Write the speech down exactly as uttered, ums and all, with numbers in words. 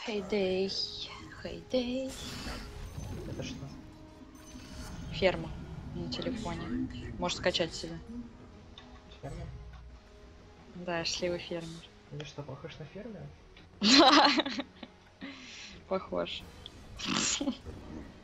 Хейдей, хейдей. Это что? Ферма на телефоне. Можешь скачать себе. Фермер? Да, счастливый фермер. Или что, похож на фермера? Похож.